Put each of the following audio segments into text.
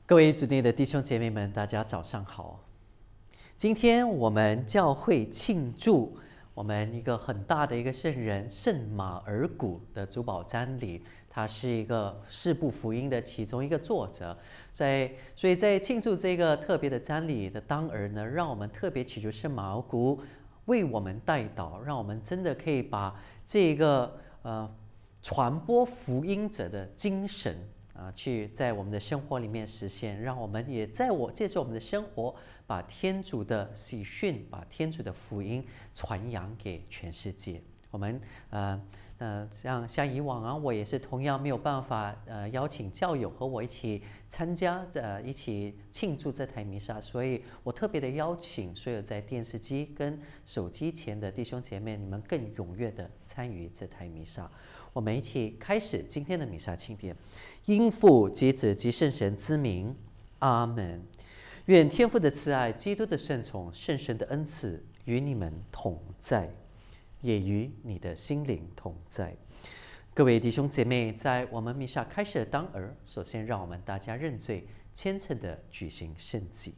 各位主内的弟兄姐妹们，大家早上好。今天我们教会庆祝我们一个很大的一个圣人圣马尔谷的主保瞻礼，他是一个四部福音的其中一个作者。所以在庆祝这个特别的瞻礼的当儿呢，让我们特别祈求圣马尔谷为我们代祷，让我们真的可以把这个传播福音者的精神去在我们的生活里面实现，让我们也借着我们的生活，把天主的喜讯，把天主的福音传扬给全世界。我们像以往我也是同样没有办法邀请教友和我一起参加一起庆祝这台弥撒，所以我特别的邀请所有在电视机跟手机前的弟兄姐妹，你们更踊跃的参与这台弥撒。我们一起开始今天的弥撒庆典。因父及子及圣神之名，阿门。愿天父的慈爱、基督的圣宠、圣神的恩赐与你们同在，也与你的心灵同在。各位弟兄姐妹，在我们弥撒开始的当儿，首先让我们大家认罪，虔诚地举行圣祭。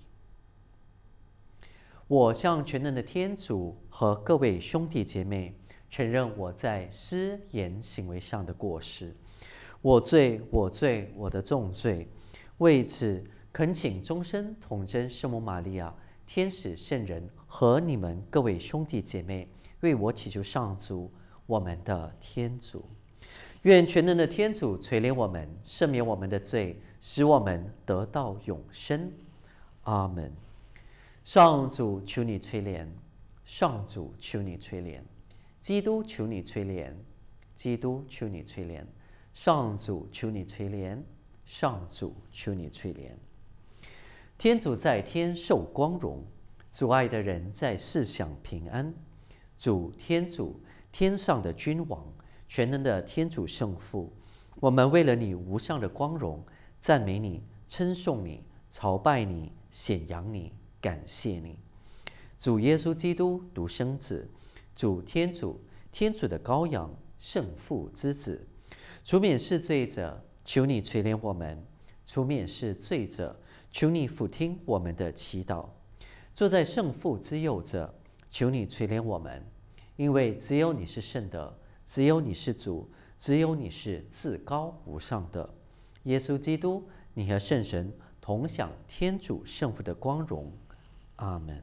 我向全能的天主和各位兄弟姐妹承认我在思言行为上的过失，我罪，我的重罪。为此，恳请终身童真圣母玛利亚、天使圣人和你们各位兄弟姐妹为我祈求上主，我们的天主。愿全能的天主垂怜我们，赦免我们的罪，使我们得到永生。阿门。上主，求你垂怜；上主，求你垂怜；基督，求你垂怜；基督，求你垂怜。上主，求你垂怜；上主，求你垂怜。天主在天受光荣，主爱的人在世享平安。主天主，天上的君王，全能的天主圣父，我们为了你无上的光荣，赞美你，称颂你，朝拜你，显扬你，感谢你。主耶稣基督独生子，主天主，天主的羔羊，圣父之子，除免世罪者，求你垂怜我们；除免世罪者，求你俯听我们的祈祷。坐在圣父之右者，求你垂怜我们，因为只有你是圣的，只有你是主，只有你是至高无上的。耶稣基督，你和圣神同享天主圣父的光荣。阿门。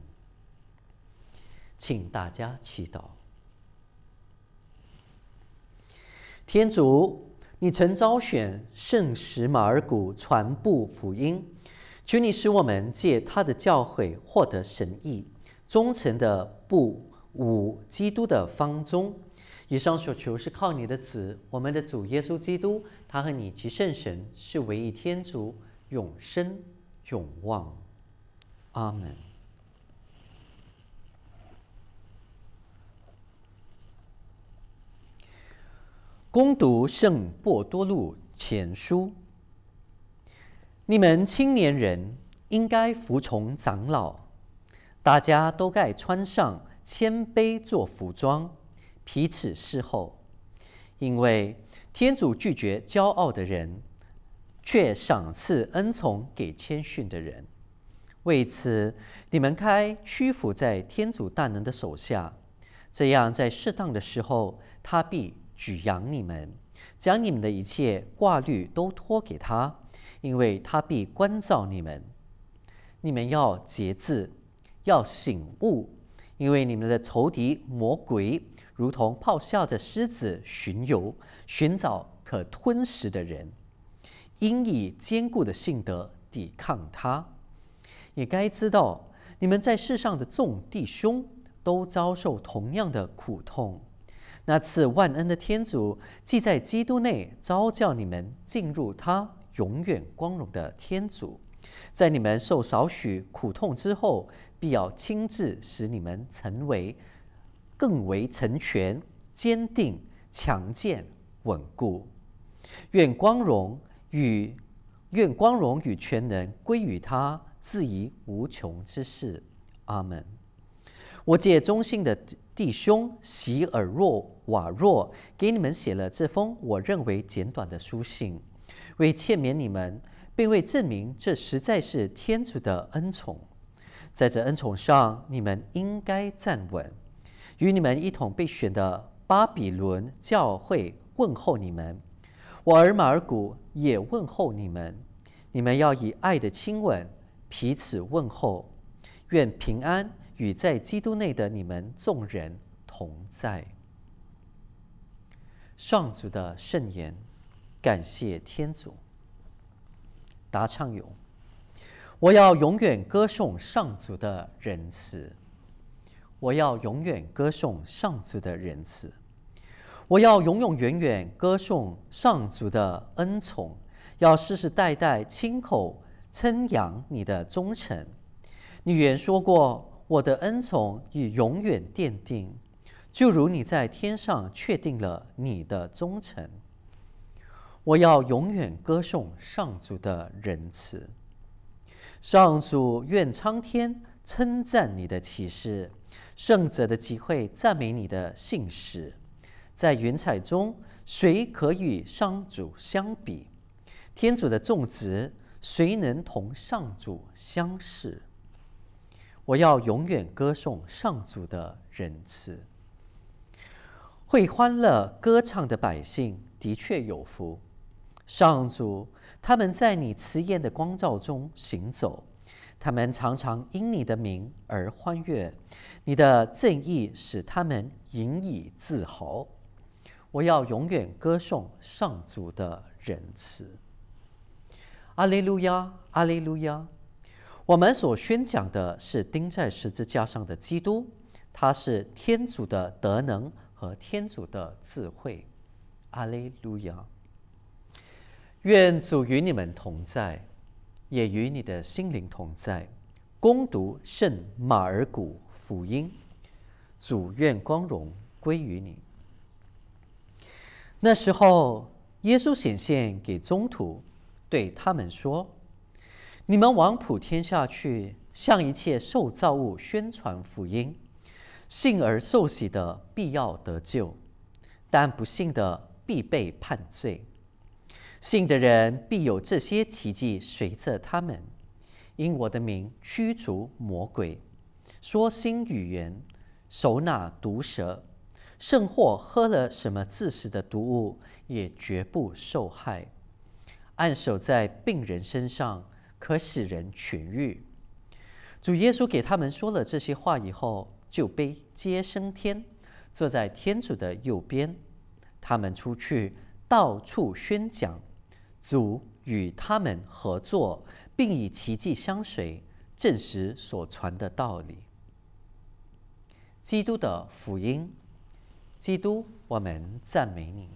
请大家祈祷。天主，你曾招选圣史马尔谷传布福音，求你使我们借他的教诲获得神意，忠诚的步舞基督的方宗。以上所求是靠你的子，我们的主耶稣基督，他和你及圣神是唯一天主，永生永望。阿门。恭读圣伯多禄前书。你们青年人应该服从长老，大家都该穿上谦卑做服装，彼此侍候，因为天主拒绝骄傲的人，却赏赐恩宠给谦逊的人。为此，你们该屈服在天主大能的手下，这样在适当的时候，他必举扬你们，将你们的一切挂虑都托给他，因为他必关照你们。你们要节制，要醒悟，因为你们的仇敌魔鬼如同咆哮的狮子巡游，寻找可吞食的人，应以坚固的信德抵抗他。也该知道，你们在世上的众弟兄都遭受同样的苦痛。那赐万恩的天主，既在基督内召叫你们进入他永远光荣的天主，在你们受少许苦痛之后，必要亲自使你们更为成全、坚定、强健、稳固。愿光荣与全能归于他，自以无穷之事。阿门。我借忠信的弟兄席尔瓦若给你们写了这封我认为简短的书信，为劝勉你们， 并为证明这实在是天主的恩宠。在这恩宠上，你们应该站稳。与你们一同被选的巴比伦教会问候你们，我儿马尔谷也问候你们。你们要以爱的亲吻彼此问候。愿平安与在基督内的你们众人同在。上主的圣言，感谢天主。答唱咏：我要永远歌颂上主的仁慈。我要永远歌颂上主的仁慈。我要永永远远歌颂上主的恩宠，要世世代代亲口称扬你的忠诚。你原说过，我的恩宠已永远奠定，就如你在天上确定了你的忠诚。我要永远歌颂上主的仁慈。上主，愿苍天称赞你的启示，圣者的集会赞美你的信实。在云彩中，谁可与上主相比？天主的众子，谁能同上主相视？我要永远歌颂上主的仁慈。会欢乐歌唱的百姓的确有福。上主，他们在你慈颜的光照中行走，他们常常因你的名而欢悦，你的正义使他们引以自豪。我要永远歌颂上主的仁慈。阿肋路亚，阿肋路亚！我们所宣讲的是钉在十字架上的基督，他是天主的德能和天主的智慧。阿肋路亚！愿主与你们同在，也与你的心灵同在。恭读圣马尔谷福音。主愿光荣归于你。那时候，耶稣显现给宗徒，对他们说：你们往普天下去，向一切受造物宣传福音。信而受洗的必要得救，但不信的必被判罪。信的人必有这些奇迹随着他们，因我的名驱逐魔鬼，说新语言，手拿毒蛇，甚或喝了什么致死的毒物，也绝不受害。按手在病人身上，可使人痊愈。主耶稣给他们说了这些话以后，就被接升天，坐在天主的右边。他们出去，到处宣讲主与他们合作，并以奇迹相随，证实所传的道理。基督的福音。基督，我们赞美你。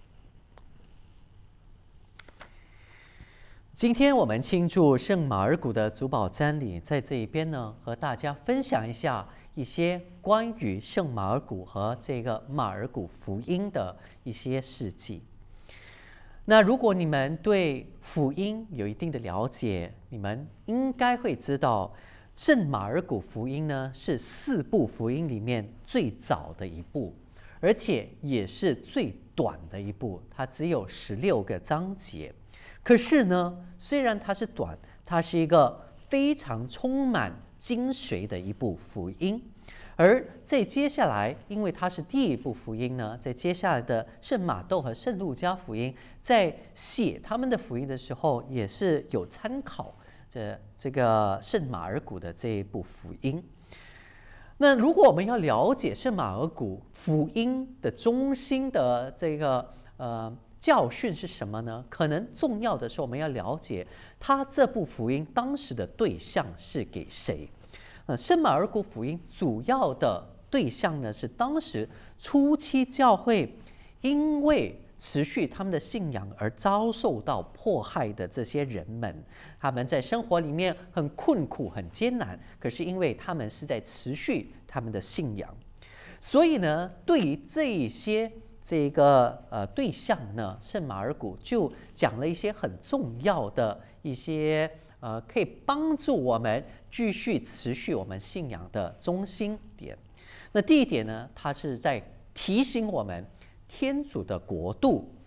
今天我们庆祝圣马尔谷的主保瞻礼，在这一边呢，和大家分享一下一些关于圣马尔谷和这个马尔谷福音的一些事迹。那如果你们对福音有一定的了解，你们应该会知道，圣马尔谷福音呢是4部福音里面最早的一部，而且也是最短的一部，它只有16个章节。可是呢，虽然它是短，它是一个非常充满精髓的一部福音。而在接下来，因为它是第一部福音呢，在接下来的圣马窦和圣路加福音，在写他们的福音的时候，也是有参考这个圣马尔谷的这一部福音。那如果我们要了解圣马尔谷福音的中心的这个教训是什么呢？可能重要的是我们要了解他这部福音当时的对象是给谁。圣马尔谷福音主要的对象呢是当时初期教会因为持续他们的信仰而遭受到迫害的这些人们，他们在生活里面很困苦、很艰难，可是因为他们是在持续他们的信仰，所以呢，对于这一些对象呢，圣马尔谷就讲了一些很重要的一些可以帮助我们继续持续我们信仰的中心点。那第一点呢，它是在提醒我们天主的国度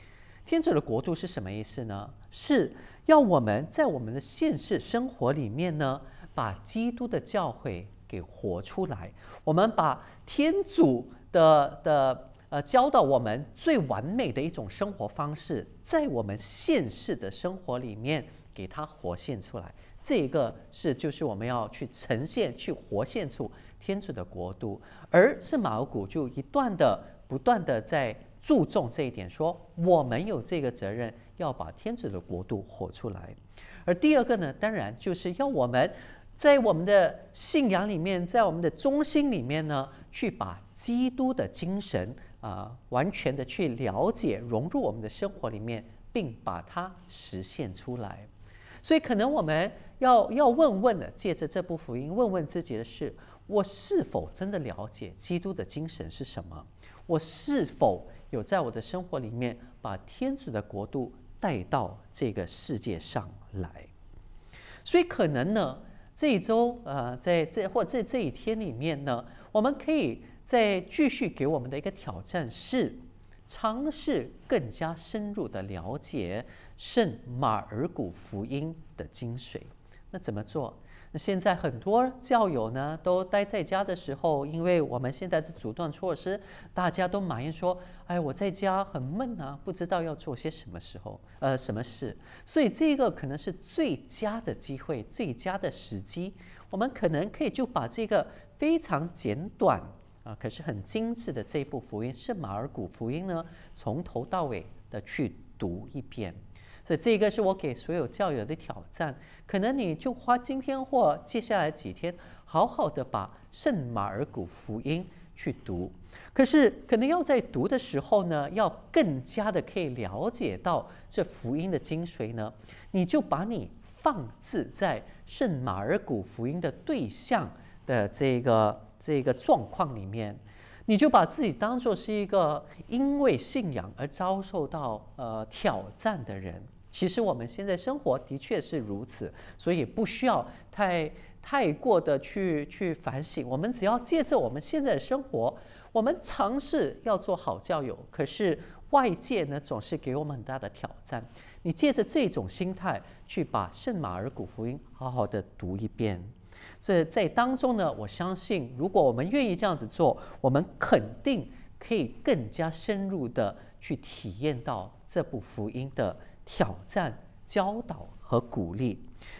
天主的国度是什么意思呢？是要我们在我们的现实生活里面呢，把基督的教诲给活出来。我们把天主教导我们最完美的一种生活方式，在我们现世的生活里面给它活现出来。这个就是我们要去呈现、去活现出天主的国度。而圣马尔谷就不断的在注重这一点，说我们有这个责任要把天主的国度活出来。而第二个呢，当然就是要我们在我们的信仰里面，在我们的中心里面呢，去把基督的精神完全的去了解、融入我们的生活里面，并把它实现出来。所以可能我们要问的，借着这部福音问问自己的是：我是否真的了解基督的精神是什么？我是否有在我的生活里面把天主的国度带到这个世界上来？所以可能呢，这一周在这一天里面呢，我们可以再继续给我们的一个挑战是，尝试更加深入的了解圣马尔谷福音的精髓。那怎么做？那现在很多教友呢都待在家的时候，因为我们现在的阻断措施，大家都埋怨说：“哎，我在家很闷啊，不知道要做些什么事。”所以这个可能是最佳的机会，最佳的时机。我们可能可以就把这个非常简短可是很精致的这部福音《圣马尔谷福音》呢，从头到尾的去读一遍。所以这个是我给所有教友的挑战。可能你就花今天或接下来几天，好好的把《圣马尔谷福音》去读。可是可能要在读的时候呢，要更加的可以了解到这福音的精髓呢，你就把你放置在圣马尔谷福音的对象的这个状况里面，你就把自己当作是一个因为信仰而遭受到挑战的人。其实我们现在生活的确是如此，所以不需要太过的去反省。我们只要借着我们现在的生活，我们尝试要做好教友，可是外界呢总是给我们很大的挑战。你借着这种心态去把圣马尔谷福音好好的读一遍。这在当中呢，我相信如果我们愿意这样子做，我们肯定可以更加深入的去体验到这部福音的挑战、教导和鼓励。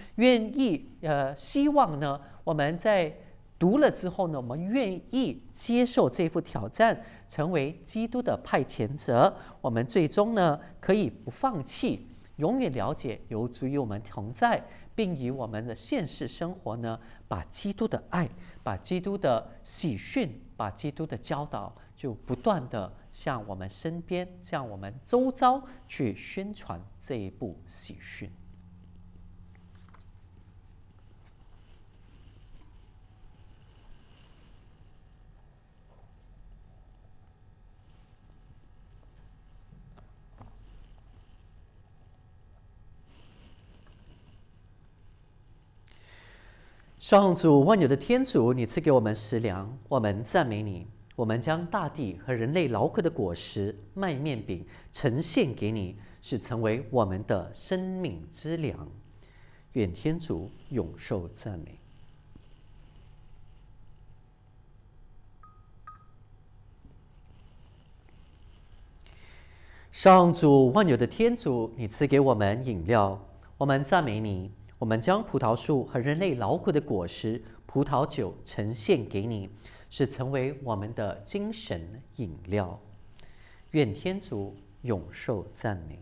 希望呢，我们在读了之后呢，我们愿意接受这副挑战，成为基督的派遣者。我们最终呢，可以不放弃，永远了解有主与我们同在，并以我们的现实生活呢，把基督的爱、把基督的喜讯、把基督的教导，就不断的向我们身边、向我们周遭去宣传这一部喜讯。上主万有的天主，你赐给我们食粮，我们赞美你。我们将大地和人类劳苦的果实麦面饼呈现给你，是成为我们的生命之粮。愿天主永受赞美。上主万有的天主，你赐给我们饮料，我们赞美你。我们将葡萄树和人类劳苦的果实葡萄酒呈现给你，是成为我们的精神饮料。愿天主永受赞美。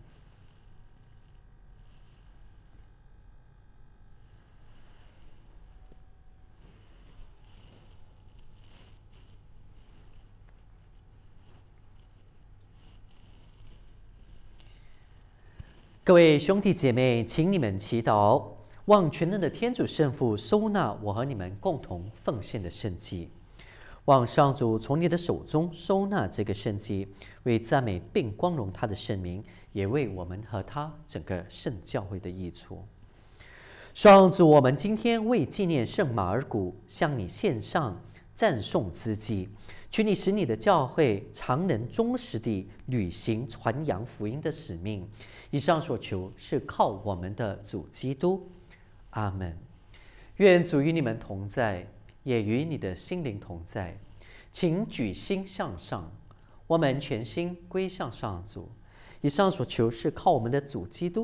各位兄弟姐妹，请你们祈祷，望全能的天主圣父收纳我和你们共同奉献的圣祭，望上主从你的手中收纳这个圣祭，为赞美并光荣他的圣名，也为我们和他整个圣教会的益处。上主，我们今天为纪念圣马尔谷向你献上赞颂之祭， 求你使你的教会常能忠实地履行传扬福音的使命。以上所求是靠我们的主基督。阿们。愿主与你们同在，也与你的心灵同在。请举心向上，我们全心归向上主。以上所求是靠我们的主基督。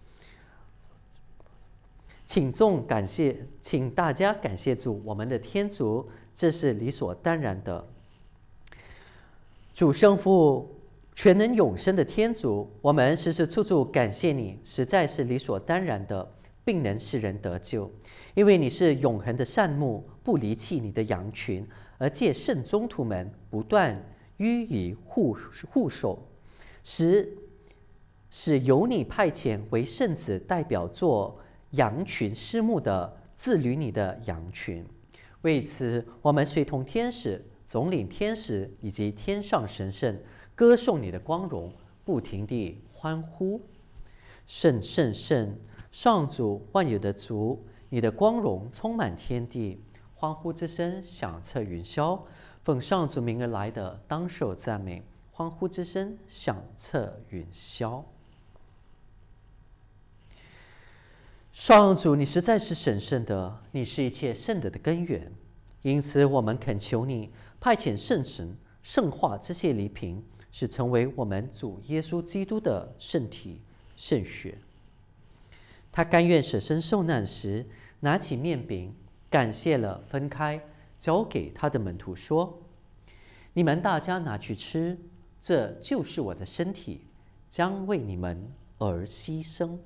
请大家感谢主，我们的天主，这是理所当然的。主圣父，全能永生的天主，我们时时处处感谢你，实在是理所当然的，并能使人得救。因为你是永恒的善牧，不离弃你的羊群，而借圣宗徒们不断予以护守，使由你派遣为圣子代表作羊群师牧的自律你的羊群。为此，我们随同天使、总领天使以及天上神圣歌颂你的光荣，不停地欢呼：圣圣圣，上主万有的主，你的光荣充满天地。欢呼之声响彻云霄，奉上主名而来的当受赞美。欢呼之声响彻云霄。上主，你实在是神圣的，你是一切圣德的根源。因此，我们恳求你派遣圣神圣化这些礼品，使成为我们主耶稣基督的圣体圣血。他甘愿舍身受难时，拿起面饼，感谢了，分开，交给他的门徒说：“你们大家拿去吃，这就是我的身体，将为你们而牺牲。”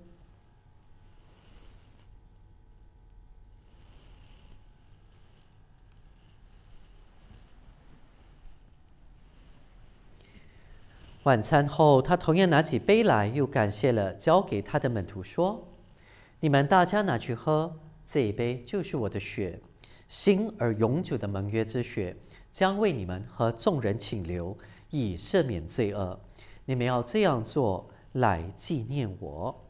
晚餐后，他同样拿起杯来，又感谢了，交给他的门徒说：“你们大家拿去喝，这一杯就是我的血，新而永久的盟约之血，将为你们和众人请流，以赦免罪恶。你们要这样做，来纪念我。”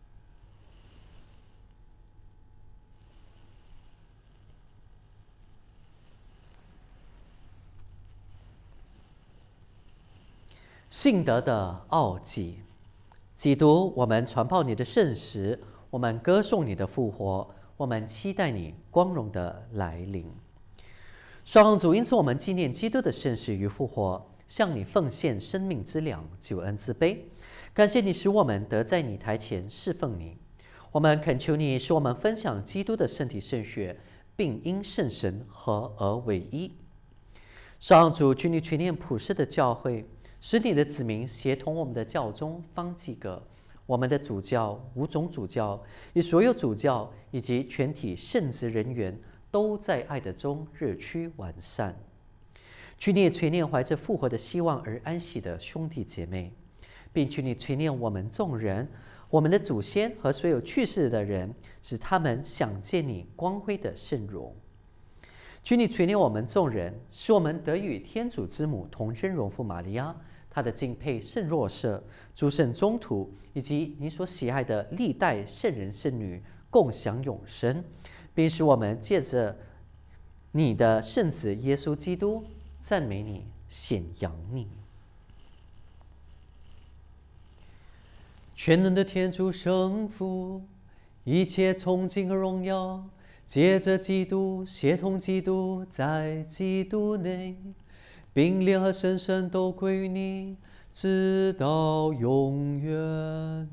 信德的奥迹，基督，我们传报你的圣实，我们歌颂你的复活，我们期待你光荣的来临。上主，因此我们纪念基督的圣死与复活，向你奉献生命之粮、救恩之杯。感谢你使我们得在你台前侍奉你。我们恳求你使我们分享基督的圣体圣血，并因圣神合而为一。上主，求你垂念普世的教会，使你的子民协同我们的教宗方济各、我们的主教、五种主教与所有主教以及全体圣职人员，都在爱的中日趋完善。求你垂念怀着复活的希望而安息的兄弟姐妹，并求你垂念我们众人、我们的祖先和所有去世的人，使他们享见你光辉的圣容。求你垂念我们众人，使我们得与天主之母童真荣父玛利亚、他的敬佩圣若瑟、诸圣宗徒以及你所喜爱的历代圣人圣女共享永生，并使我们借着你的圣子耶稣基督赞美你、显扬你。全能的天主圣父，一切崇敬和荣耀借着基督，协同基督，在基督内，并联合圣神都归于你，直到永远。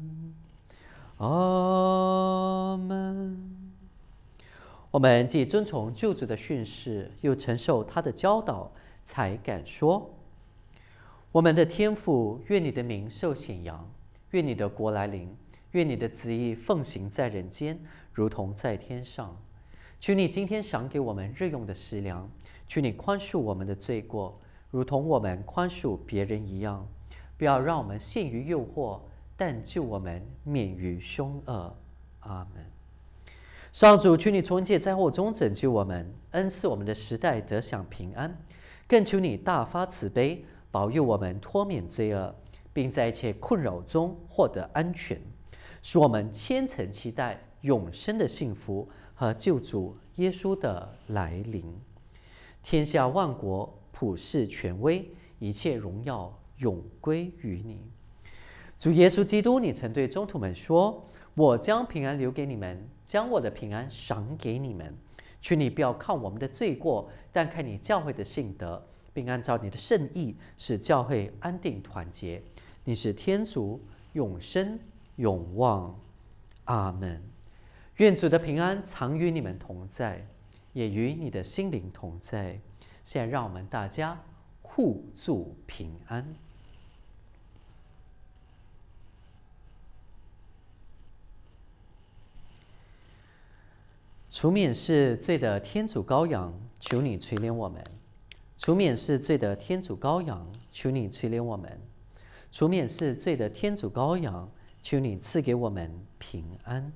阿门。我们既遵从救主的训示，又承受他的教导，才敢说：我们的天父，愿你的名受显扬，愿你的国来临，愿你的旨意奉行在人间，如同在天上。求你今天赏给我们日用的食粮，求你宽恕我们的罪过，如同我们宽恕别人一样。不要让我们陷于诱惑，但救我们免于凶恶。阿门。上主，求你从一切灾祸中拯救我们，恩赐我们的时代得享平安。更求你大发慈悲，保佑我们脱免罪恶，并在一切困扰中获得安全，使我们虔诚期待永生的幸福和救主耶稣的来临。天下万国普世权威，一切荣耀永归于你。主耶稣基督，你曾对宗徒们说：“我将平安留给你们，将我的平安赏给你们。求你不要看我们的罪过，但看你教会的信德，并按照你的圣意，使教会安定团结。你是天主，永生永望。阿门。”愿主的平安常与你们同在，也与你的心灵同在。现在让我们大家互祝平安。除免是罪的天主羔羊，求你垂怜我们；除免是罪的天主羔羊，求你垂怜我们；除免是罪的天主羔羊，求你赐给我们平安。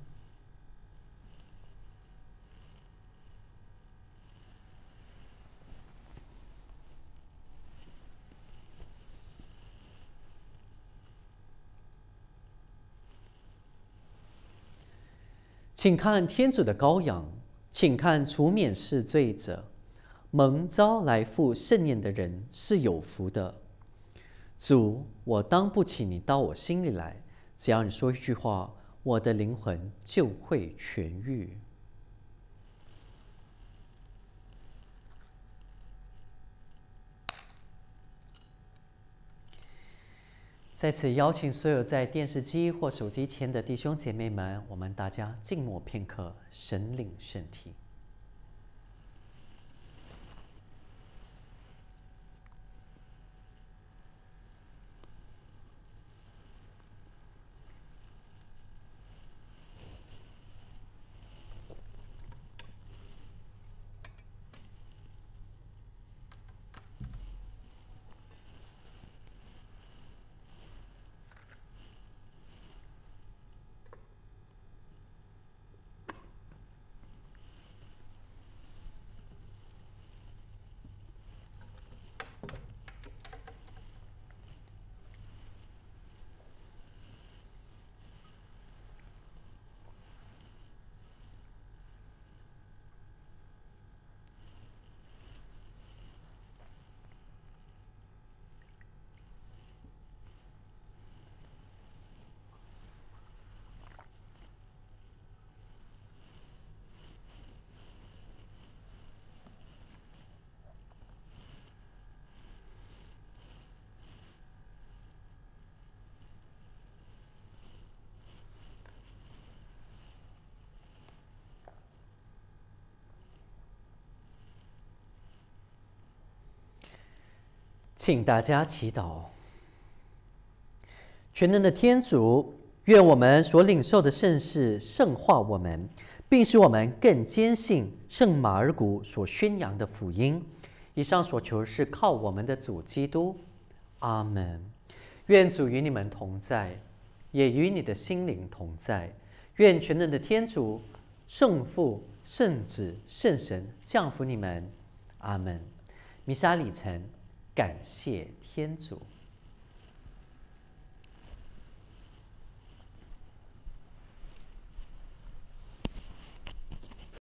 请看天主的羔羊，请看除免是罪者。蒙召来赴盛宴的人是有福的。主，我当不起你到我心里来，只要你说一句话，我的灵魂就会痊愈。在此邀请所有在电视机或手机前的弟兄姐妹们，我们大家静默片刻，神领圣体。请大家祈祷。全能的天主，愿我们所领受的圣事圣化我们，并使我们更坚信圣马尔谷所宣扬的福音。以上所求是靠我们的主基督。阿门。愿主与你们同在，也与你的心灵同在。愿全能的天主、圣父、圣子、圣神降福你们。阿门。弥撒礼成。感谢天主。